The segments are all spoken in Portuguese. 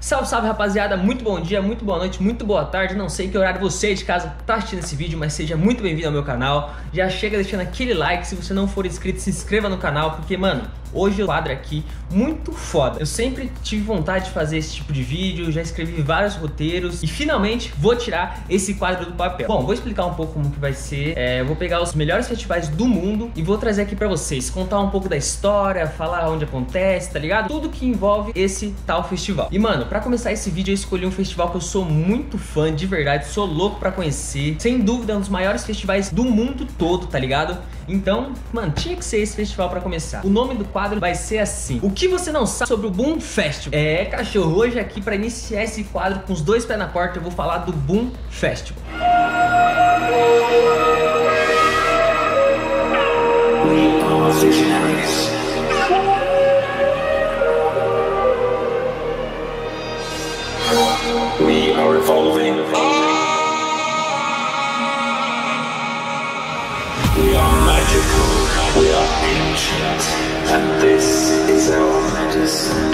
Salve, salve rapaziada, muito bom dia, muito boa noite, muito boa tarde. Não sei que horário você de casa tá assistindo esse vídeo, mas seja muito bem-vindo ao meu canal. Já chega deixando aquele like, se você não for inscrito, se inscreva no canal, porque, mano, hoje o quadro aqui muito foda. Eu sempre tive vontade de fazer esse tipo de vídeo, já escrevi vários roteiros e finalmente vou tirar esse quadro do papel. Bom, vou explicar um pouco como que vai ser. Eu vou pegar os melhores festivais do mundo e vou trazer aqui pra vocês, contar um pouco da história, falar onde acontece, tá ligado? Tudo que envolve esse tal festival. E, mano, pra começar esse vídeo eu escolhi um festival que eu sou muito fã, de verdade, sou louco pra conhecer. Sem dúvida é um dos maiores festivais do mundo todo, tá ligado? Então, mano, tinha que ser esse festival pra começar. O nome do quadro vai ser assim: o que você não sabe sobre o Boom Festival? Cachorro, hoje aqui pra iniciar esse quadro com os dois pés na porta eu vou falar do Boom Festival. We are visionaries. We are evolving. We are magical. We are ancient. And this is our medicine.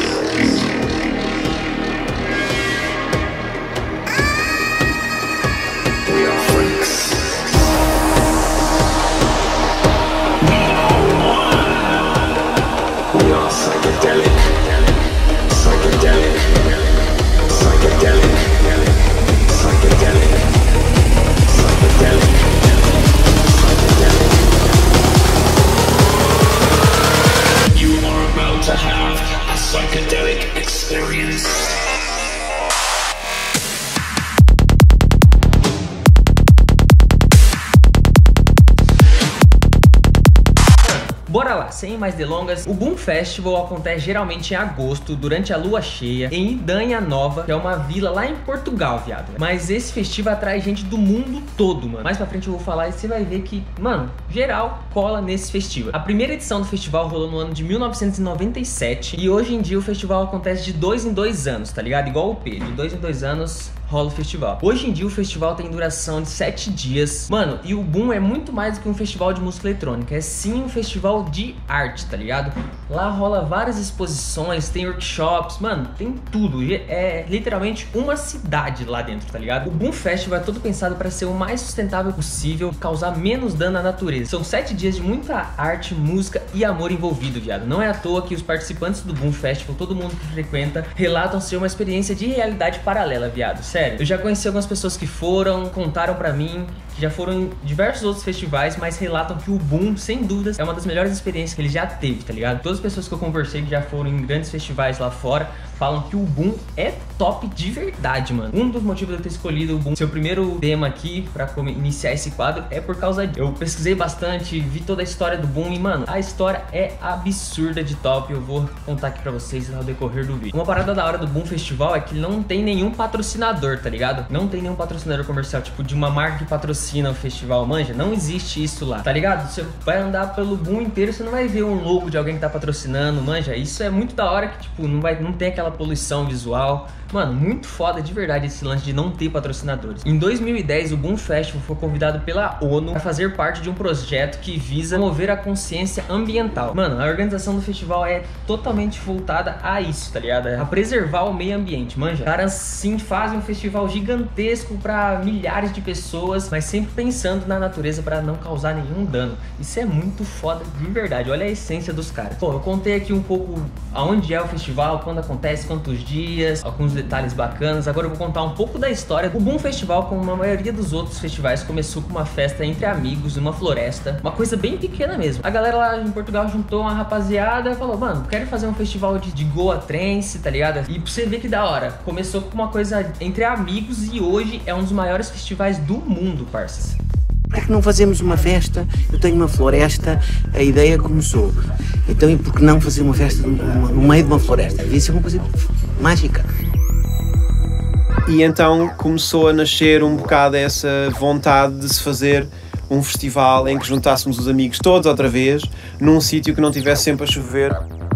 We are freaks. We are one. We are psychedelic. Psychedelic. Psychedelic. Psychedelic. Psychedelic. You are about to have a psychedelic experience. Bora lá, sem mais delongas. O Boom Festival acontece geralmente em agosto, durante a lua cheia, em Idanha Nova, que é uma vila lá em Portugal, viado. Mas esse festival atrai gente do mundo todo, mano. Mais pra frente eu vou falar e você vai ver que, mano, geral cola nesse festival. A primeira edição do festival rolou no ano de 1997 e hoje em dia o festival acontece de 2 em 2 anos, tá ligado? Igual o P, de 2 em 2 anos rola o festival. Hoje em dia o festival tem duração de 7 dias. Mano, e o Boom é muito mais do que um festival de música eletrônica. É sim um festival de arte, tá ligado? Lá rola várias exposições, tem workshops, mano, tem tudo. É literalmente uma cidade lá dentro, tá ligado? O Boom Festival é todo pensado para ser o mais sustentável possível, causar menos dano à natureza. São 7 dias de muita arte, música e amor envolvido, viado. Não é à toa que os participantes do Boom Festival, todo mundo que frequenta, relatam ser uma experiência de realidade paralela, viado. Sério, eu já conheci algumas pessoas que foram, contaram pra mim que já foram em diversos outros festivais, mas relatam que o Boom, sem dúvidas, é uma das melhores experiências que ele já teve, tá ligado? Todas as pessoas que eu conversei que já foram em grandes festivais lá fora falam que o Boom é top de verdade, mano. Um dos motivos de eu ter escolhido o Boom, seu primeiro tema aqui pra iniciar esse quadro, é por causa disso. Eu pesquisei bastante, vi toda a história do Boom e, mano, a história é absurda de top. Eu vou contar aqui pra vocês ao decorrer do vídeo. Uma parada da hora do Boom Festival é que ele não tem nenhum patrocinador, tá ligado? Não tem nenhum patrocinador comercial, tipo de uma marca que patrocina o festival, manja. Não existe isso lá, tá ligado? Você vai andar pelo Boom inteiro, você não vai ver um logo de alguém que tá patrocinando, manja. Isso é muito da hora que, tipo, não tem aquela poluição visual. Mano, muito foda de verdade esse lance de não ter patrocinadores. Em 2010, o Boom Festival foi convidado pela ONU para fazer parte de um projeto que visa promover a consciência ambiental. Mano, a organização do festival é totalmente voltada a isso, tá ligado? A preservar o meio ambiente, manja. Os caras sim fazem um festival gigantesco para milhares de pessoas, mas sempre pensando na natureza para não causar nenhum dano. Isso é muito foda de verdade. Olha a essência dos caras. Pô, eu contei aqui um pouco aonde é o festival, quando acontece, quantos dias, alguns detalhes bacanas. Agora eu vou contar um pouco da história. O Boom Festival, como a maioria dos outros festivais, começou com uma festa entre amigos, numa floresta, uma coisa bem pequena mesmo. A galera lá em Portugal juntou uma rapaziada e falou: mano, quero fazer um festival de Goa Trance, tá ligado? E pra você ver que da hora, começou com uma coisa entre amigos e hoje é um dos maiores festivais do mundo, parças. Por que não fazemos uma festa? Eu tenho uma floresta, a ideia começou. Então, e por que não fazer uma festa no meio de uma floresta? Devia ser uma coisa mágica. E então começou a nascer um bocado essa vontade de se fazer um festival em que juntássemos os amigos todos outra vez, num sítio que não tivesse sempre a chover.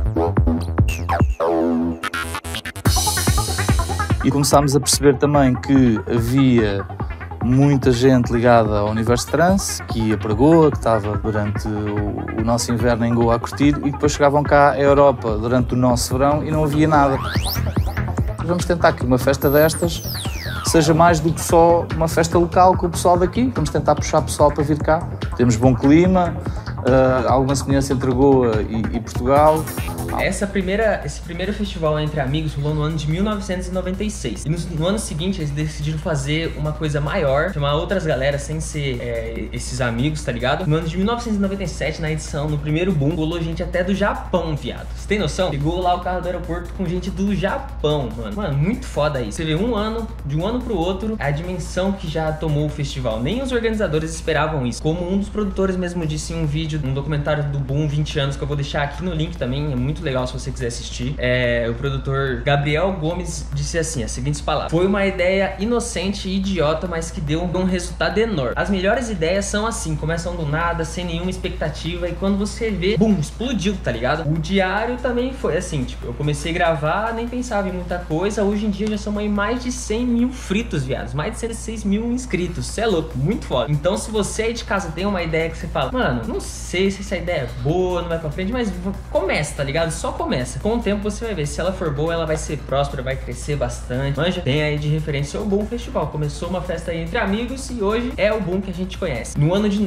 E começámos a perceber também que havia muita gente ligada ao universo trance, que ia para Goa, que estava durante o nosso inverno em Goa a curtir, e depois chegavam cá à Europa durante o nosso verão e não havia nada. vamos tentar que uma festa destas seja mais do que só uma festa local com o pessoal daqui. Vamos tentar puxar pessoal para vir cá. Temos bom clima, alguma semelhança entre Goa e Portugal. Esse primeiro festival entre amigos rolou no ano de 1996. E no ano seguinte eles decidiram fazer uma coisa maior, chamar outras galera sem ser esses amigos, tá ligado? No ano de 1997, na edição, no primeiro boom, rolou gente até do Japão, viado. Você tem noção? Pegou lá o carro do aeroporto com gente do Japão, mano. Mano, muito foda isso. Você vê de um ano pro outro, a dimensão que já tomou o festival. Nem os organizadores esperavam isso. Como um dos produtores mesmo disse em um vídeo, um documentário do Boom 20 anos, que eu vou deixar aqui no link também, é muito legal se você quiser assistir. O produtor Gabriel Gomes disse assim, as seguintes palavras: foi uma ideia inocente e idiota, mas que deu um resultado enorme. As melhores ideias são assim, começam do nada, sem nenhuma expectativa, e quando você vê, bum, explodiu, tá ligado? O diário também foi assim, tipo, eu comecei a gravar, nem pensava em muita coisa, hoje em dia já somos aí mais de 100 mil fritos, viados, mais de 106 mil inscritos, cê é louco, muito foda. Então se você aí de casa tem uma ideia que você fala, mano, não sei se essa ideia é boa, não vai pra frente, mas começa, tá ligado? Só começa. Com o tempo você vai ver, se ela for boa, ela vai ser próspera, vai crescer bastante. Manja, tem aí de referência o Boom Festival. Começou uma festa aí entre amigos e hoje é o Boom que a gente conhece. No ano de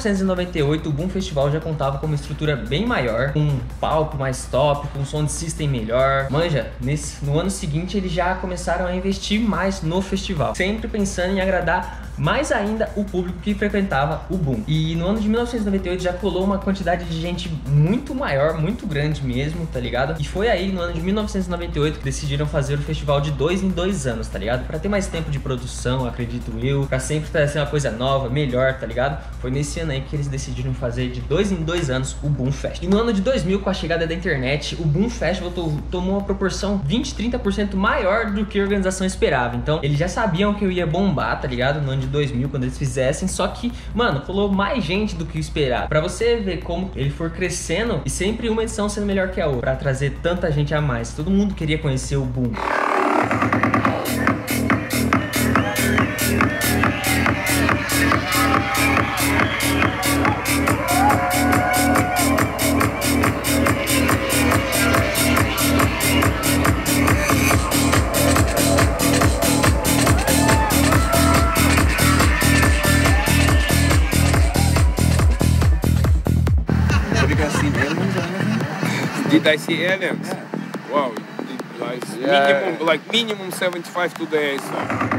1998, o Boom Festival já contava com uma estrutura bem maior, com um palco mais top, com um sound system melhor. Manja, no ano seguinte eles já começaram a investir mais no festival, sempre pensando em agradar mais ainda o público que frequentava o Boom. E no ano de 1998 já colou uma quantidade de gente muito maior, muito grande mesmo, tá ligado? E foi aí no ano de 1998 que decidiram fazer o festival de 2 em 2 anos, tá ligado? Pra ter mais tempo de produção, acredito eu, pra sempre trazer uma coisa nova, melhor, tá ligado? Foi nesse ano aí que eles decidiram fazer de 2 em 2 anos o Boom Fest. E no ano de 2000, com a chegada da internet, o Boom Festival tomou uma proporção 20, 30% maior do que a organização esperava. Então, eles já sabiam que eu ia bombar, tá ligado? No ano de 2000, quando eles fizessem, só que, mano, rolou mais gente do que o esperado. Pra você ver como ele for crescendo e sempre uma edição sendo melhor que a outra, pra trazer tanta gente a mais. Todo mundo queria conhecer o Boom. Did I see aliens? Yeah. Wow, minimum 75 today. So.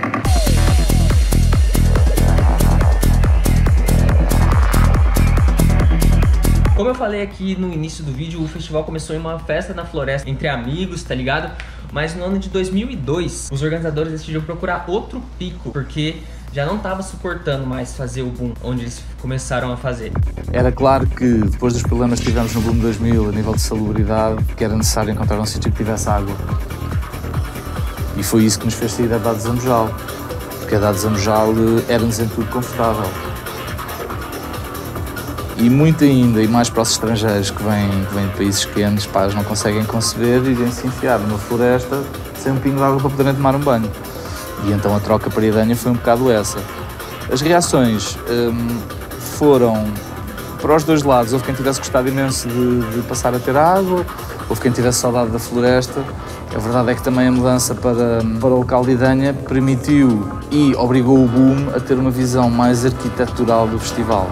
Como eu falei aqui no início do vídeo, o festival começou em uma festa na floresta entre amigos, tá ligado? Mas no ano de 2002, os organizadores decidiram procurar outro pico, porque já não estava suportando mais fazer o Boom, onde eles começaram a fazer. Era claro que depois dos problemas que tivemos no Boom 2000 a nível de salubridade, que era necessário encontrar um sítio que tivesse água. E foi isso que nos fez sair da Dade Zambojal, porque a Dade Zambojal era-nos em tudo confortável. E muito ainda, e mais para os estrangeiros que vêm de países quentes, pá, eles não conseguem conceber irem-se enfiar numa floresta sem um pingo de água para poderem tomar um banho. E então a troca para a Idanha foi um bocado essa. As reações foram para os dois lados. Houve quem tivesse gostado imenso de passar a ter água, houve quem tivesse saudade da floresta. A verdade é que também a mudança para o local de Idanha permitiu e obrigou o Boom a ter uma visão mais arquitetural do festival.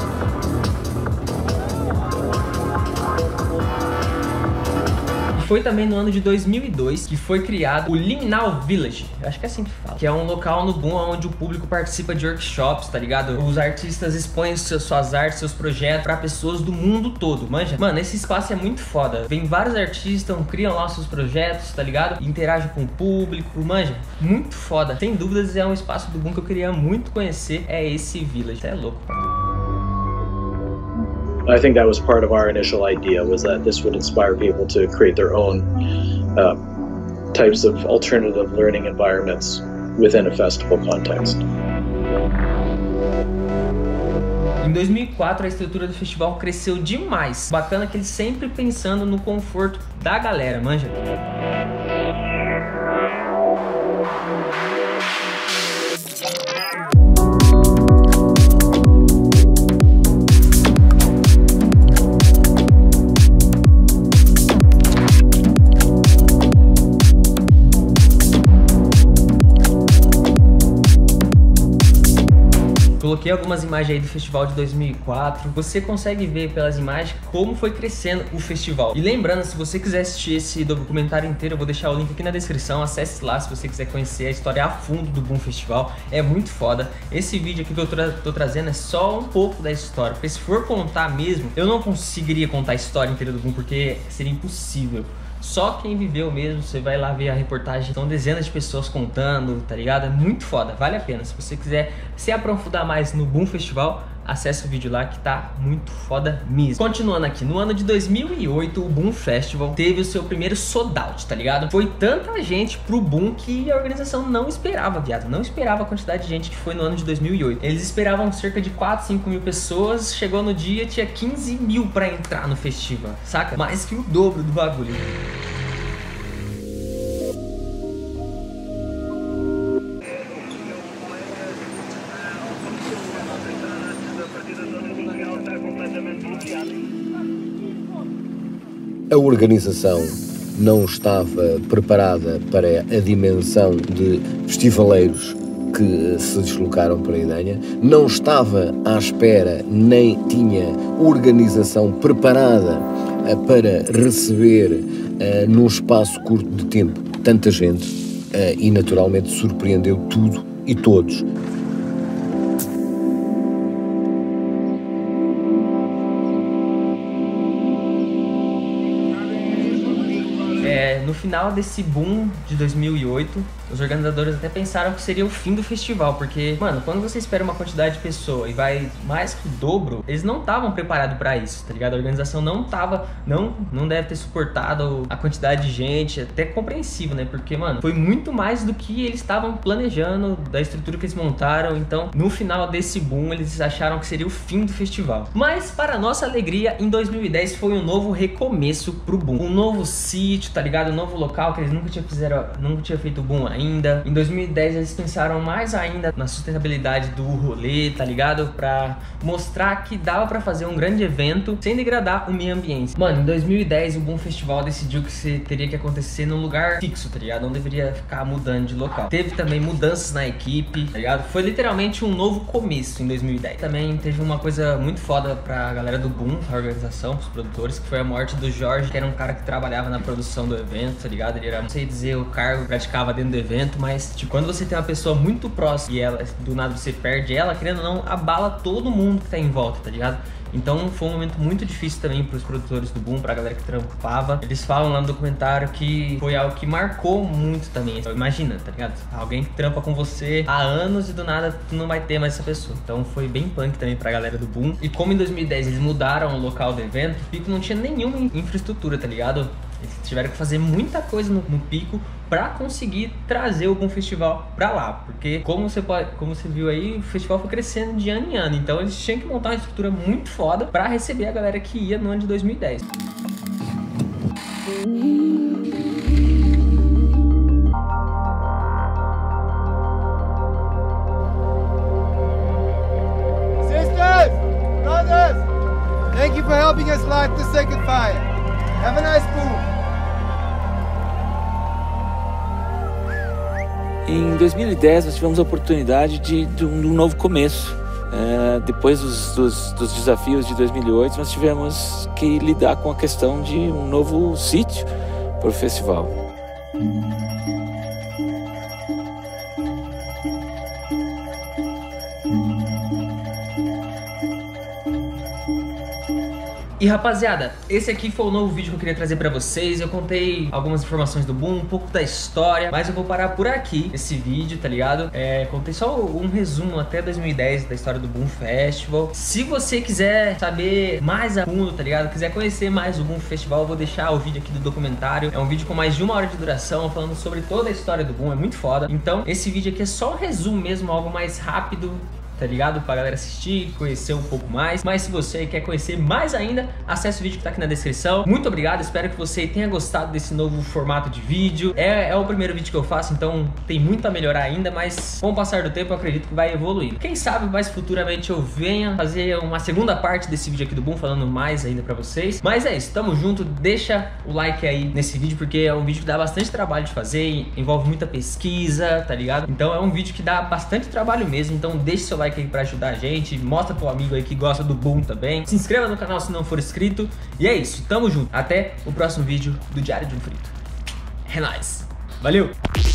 Foi também no ano de 2002 que foi criado o Liminal Village, acho que é assim que fala, que é um local no Boom onde o público participa de workshops, tá ligado? Os artistas expõem suas artes, seus projetos pra pessoas do mundo todo, manja? Mano, esse espaço é muito foda, vem vários artistas, criam lá seus projetos, tá ligado? Interagem com o público, manja? Muito foda, sem dúvidas é um espaço do Boom que eu queria muito conhecer, é esse Village, é louco, cara. I think that was part of our initial idea, was that this would inspire people to create their own types of alternative learning environments within a festival context. Em 2004, a estrutura do festival cresceu demais. Bacana que eles sempre pensando no conforto da galera, manja? coloquei algumas imagens aí do festival de 2004. Você consegue ver pelas imagens como foi crescendo o festival. E lembrando, se você quiser assistir esse documentário inteiro, eu vou deixar o link aqui na descrição. Acesse lá se você quiser conhecer a história a fundo do Boom Festival. É muito foda. Esse vídeo aqui que eu tô trazendo é só um pouco da história, porque se for contar mesmo, eu não conseguiria contar a história inteira do Boom, porque seria impossível. Só quem viveu mesmo, você vai lá ver a reportagem, são dezenas de pessoas contando, tá ligado? É muito foda, vale a pena. Se você quiser se aprofundar mais no Boom Festival, acesse o vídeo lá que tá muito foda mesmo. Continuando aqui, no ano de 2008, o Boom Festival teve o seu primeiro sold out, tá ligado? Foi tanta gente pro Boom que a organização não esperava, viado. Não esperava a quantidade de gente que foi no ano de 2008. Eles esperavam cerca de 4, 5 mil pessoas. Chegou no dia, tinha 15 mil pra entrar no festival, saca? Mais que o dobro do bagulho. A organização não estava preparada para a dimensão de festivaleiros que se deslocaram para a Idanha, não estava à espera, nem tinha organização preparada para receber num espaço curto de tempo tanta gente e naturalmente surpreendeu tudo e todos. No final desse boom de 2008, os organizadores até pensaram que seria o fim do festival, porque, mano, quando você espera uma quantidade de pessoa e vai mais que o dobro, eles não estavam preparados pra isso, tá ligado? A organização não deve ter suportado a quantidade de gente, até compreensível, né? Porque, mano, foi muito mais do que eles estavam planejando, da estrutura que eles montaram. Então, no final desse boom, eles acharam que seria o fim do festival. Mas, para nossa alegria, em 2010 foi um novo recomeço pro boom. Um novo sítio, tá ligado? Um novo local que eles nunca tinham feito boom ainda. Em 2010 eles pensaram mais ainda na sustentabilidade do rolê, tá ligado? Pra mostrar que dava pra fazer um grande evento sem degradar o meio ambiente. Mano, em 2010 o Boom Festival decidiu que você teria que acontecer num lugar fixo, tá ligado? Não deveria ficar mudando de local. Teve também mudanças na equipe, tá ligado? Foi literalmente um novo começo em 2010. Também teve uma coisa muito foda pra galera do Boom, a organização, os produtores, que foi a morte do Jorge, que era um cara que trabalhava na produção do evento, tá ligado? Ele era, não sei dizer o cargo que praticava dentro do evento, mas tipo, quando você tem uma pessoa muito próxima e ela, do nada você perde ela, querendo ou não, abala todo mundo que tá em volta, tá ligado? Então foi um momento muito difícil também pros produtores do Boom, pra galera que trampava. Eles falam lá no documentário que foi algo que marcou muito também. Então, imagina, tá ligado? Alguém que trampa com você há anos e do nada tu não vai ter mais essa pessoa. Então foi bem punk também pra galera do Boom. E como em 2010 eles mudaram o local do evento, o Pico não tinha nenhuma infraestrutura, tá ligado? Eles tiveram que fazer muita coisa no Pico pra conseguir trazer o Boom Festival pra lá, porque como você viu aí, o festival foi crescendo de ano em ano, então eles tinham que montar uma estrutura muito foda pra receber a galera que ia no ano de 2010. Sisters, brothers, thank you for helping us light the second fire. Have a nice Boom. Em 2010 nós tivemos a oportunidade de um novo começo. Depois dos desafios de 2008, nós tivemos que lidar com a questão de um novo sítio para o festival. E rapaziada, esse aqui foi o novo vídeo que eu queria trazer pra vocês. Eu contei algumas informações do Boom, um pouco da história, mas eu vou parar por aqui esse vídeo, tá ligado? Contei só um resumo até 2010 da história do Boom Festival. Se você quiser saber mais a fundo, tá ligado? Quiser conhecer mais o Boom Festival, eu vou deixar o vídeo aqui do documentário. É um vídeo com mais de 1 hora de duração, falando sobre toda a história do Boom, é muito foda. Então, esse vídeo aqui é só um resumo mesmo, algo mais rápido, tá ligado? Pra galera assistir, conhecer um pouco mais. Mas se você quer conhecer mais ainda, acesse o vídeo que tá aqui na descrição. Muito obrigado, espero que você tenha gostado desse novo formato de vídeo. É o primeiro vídeo que eu faço, então tem muito a melhorar ainda, mas com o passar do tempo eu acredito que vai evoluir. Quem sabe mais futuramente eu venha fazer uma segunda parte desse vídeo aqui do Boom, falando mais ainda pra vocês. Mas é isso, tamo junto, deixa o like aí nesse vídeo, porque é um vídeo que dá bastante trabalho de fazer, envolve muita pesquisa, tá ligado? Então é um vídeo que dá bastante trabalho mesmo, então deixa seu like like aí pra ajudar a gente. Mostra pro amigo aí que gosta do Boom também. Se inscreva no canal se não for inscrito. E é isso, tamo junto. Até o próximo vídeo do Diário de um Frito. É nóis. Valeu!